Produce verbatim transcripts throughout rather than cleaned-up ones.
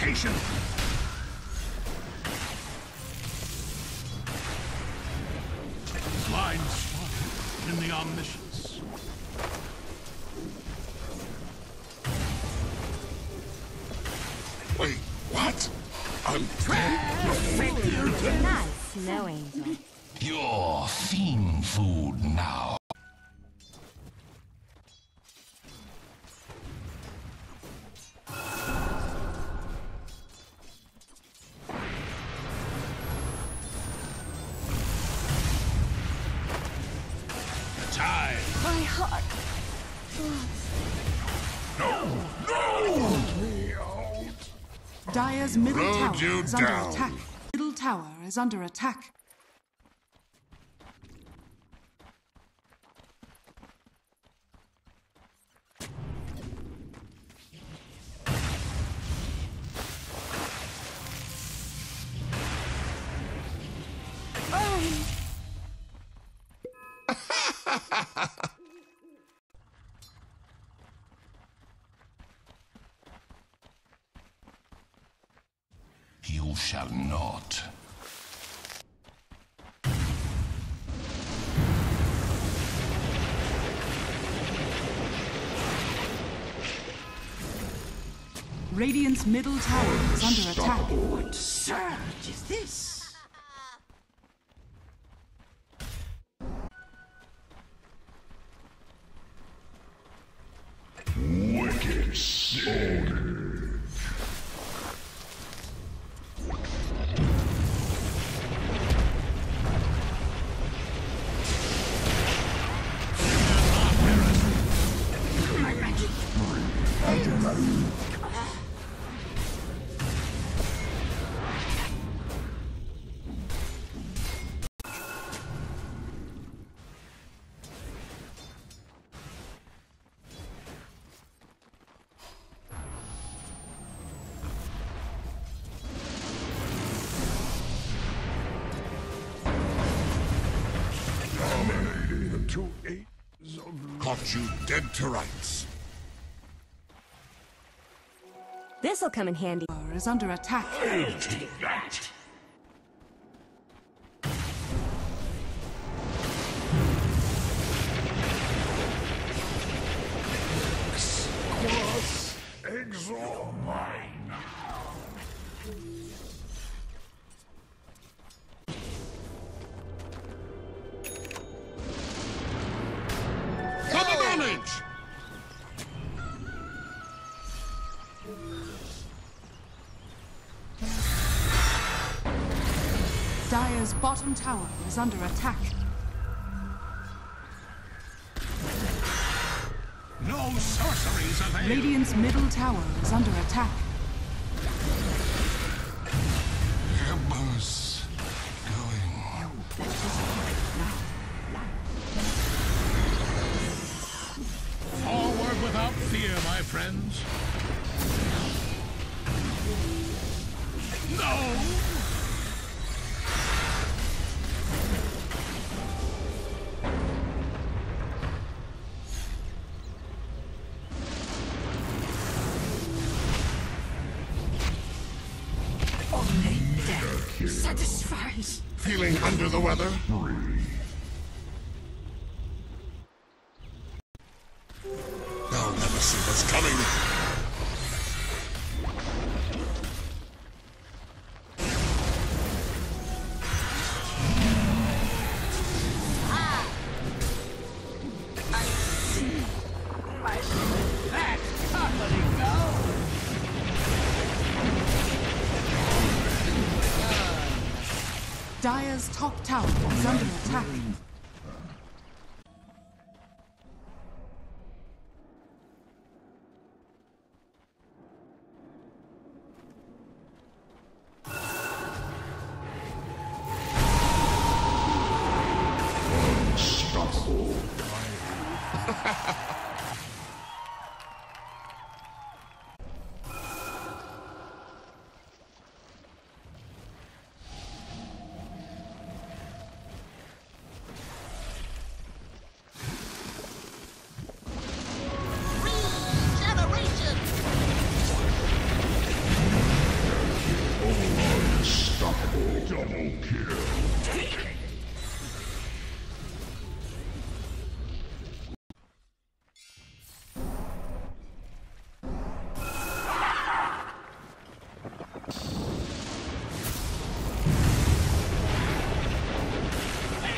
station! Blind spot in the omniscience. Wait, what? I'm Nice, no angel. You're fiend food now. Time. My heart. No! No! Me out! Dire's middle Rode tower you is under down. attack. Middle tower is under attack. You shall not. Radiant's middle tower is under attack. What surge is this? Wicked soul. Dominating two eights of caught you dead to rights. This'll come in handy. Tower is under attack. I'll take that. Cross exalt mine. For the damage! Dire's bottom tower is under attack. No sorceries avail. Radiant's middle tower is under attack. Embers going. Forward without fear, my friends. No! Only death satisfies. Feeling under the weather? They'll never see what's coming. I see. My That's comedy, go! Dire's top tower is under attack. Unstoppable. regeneration.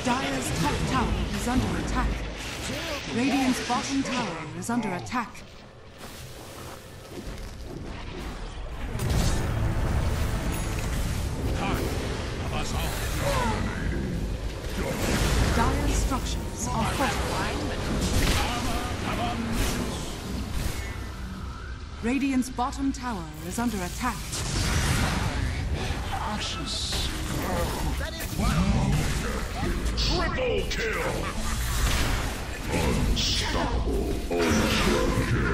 Dire's top tower is under attack. Radiant's bottom tower is under attack. Part of us all. Dire's structures are fortified. Armor of omniscience. Radiant's bottom tower is under attack. Ashes. Triple kill. Unstoppable. Ultra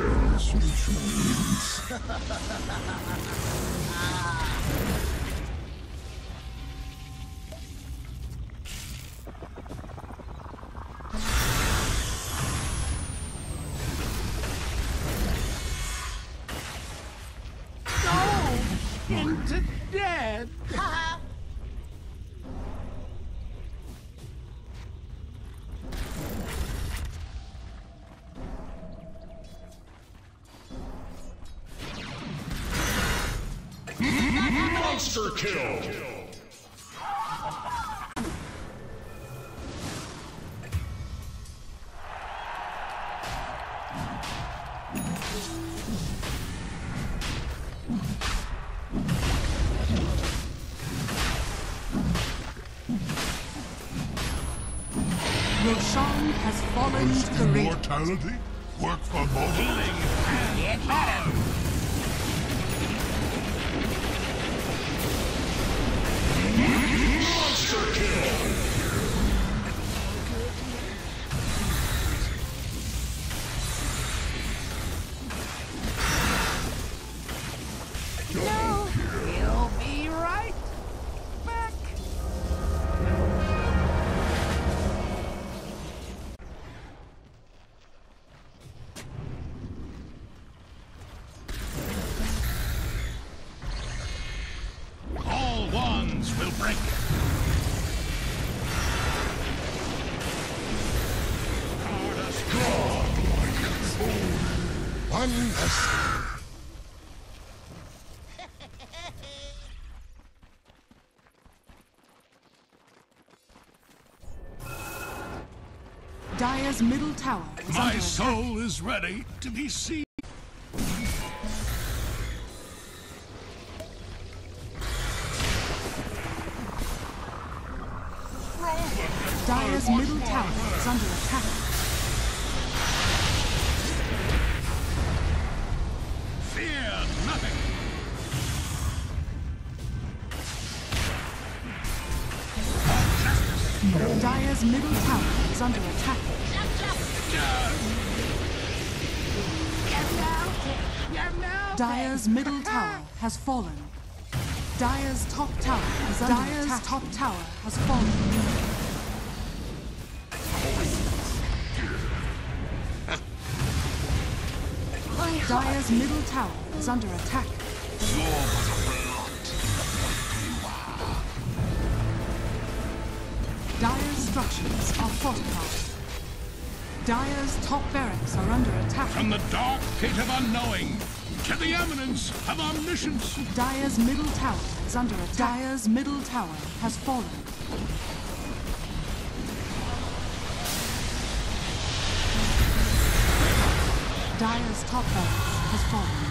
Into dead. monster kill. Roshan has fallen to the ring. Immortality? Work for both. Healing and power. Monster kill. No, he'll be right back. All wands will break. One less. Dire's middle tower is My under soul is ready to be seen. attack. Dire's middle tower is under attack. Fear nothing. Dire's middle tower is under attack. Dire's middle tower has fallen. Dire's top tower is under Dire's attack. top tower has fallen. Dire's middle tower is under attack. Dire's structures are fortified. Dire's top barracks are under attack. From the dark pit of unknowing to the eminence of omniscience. Dire's middle tower is under attack. Dire's middle tower has fallen. Dire's top barracks has fallen.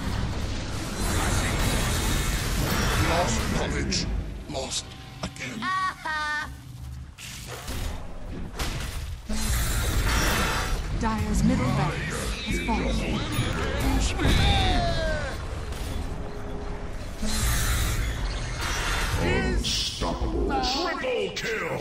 Lost knowledge. Lost again. Dire's middle barracks has fallen. Unstoppable. Triple kill.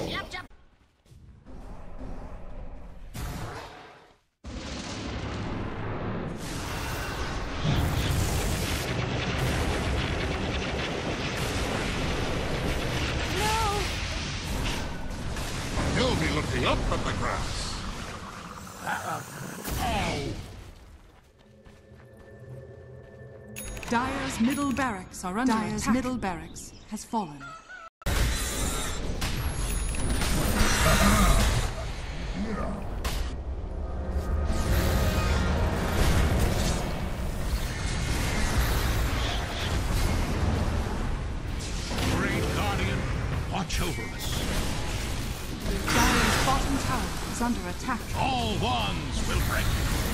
He'll be looking up at the grass. Dire's middle barracks are under Dire's attack. middle barracks has fallen. Great Guardian, watch over us. is under attack. All wands will break.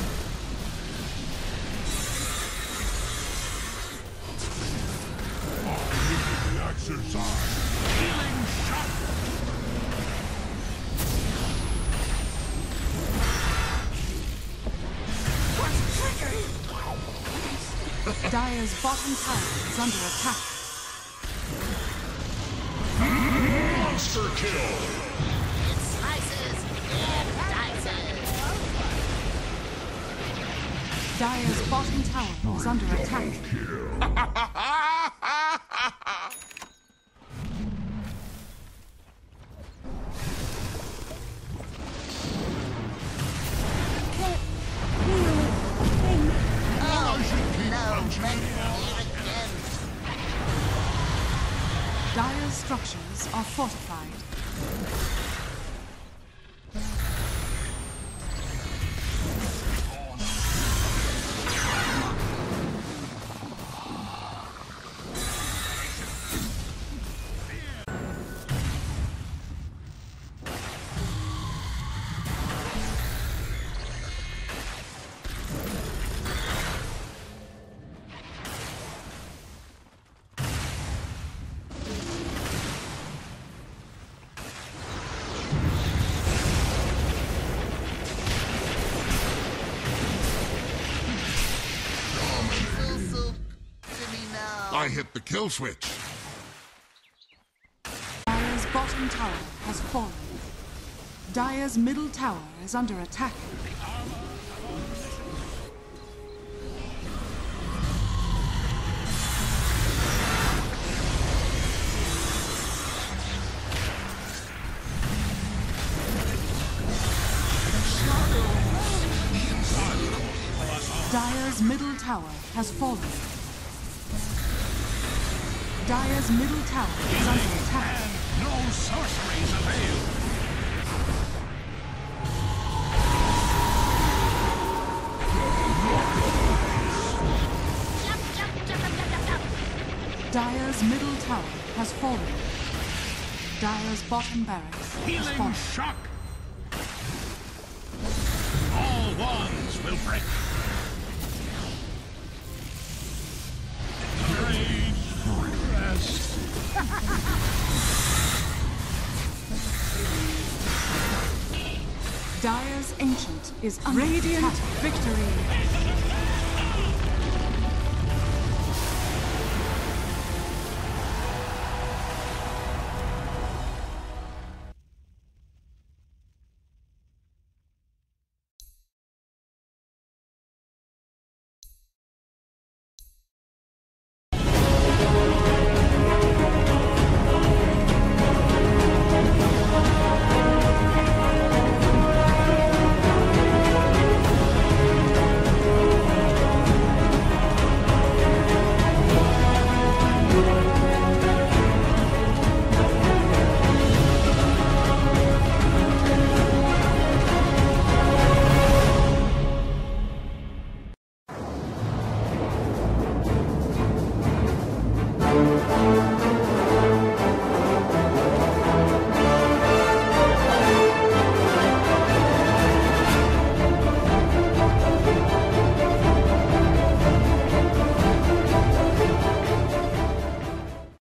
The exercise. Healing shot. What's triggering? Dire's bottom tower is under attack. Monster kill. It slices and dices. Dire's bottom tower is under attack. Dire's structures are fortified. I hit the kill switch. Dire's bottom tower has fallen. Dire's middle tower is under attack. Dire's middle tower has fallen. Dire's middle tower is under attack. And no sorceries avail. Dire's middle tower has fallen. Dire's bottom barracks has Healing fallen. shock. All wands will break. Great rest. Dire's ancient is under radiant attack. Victory.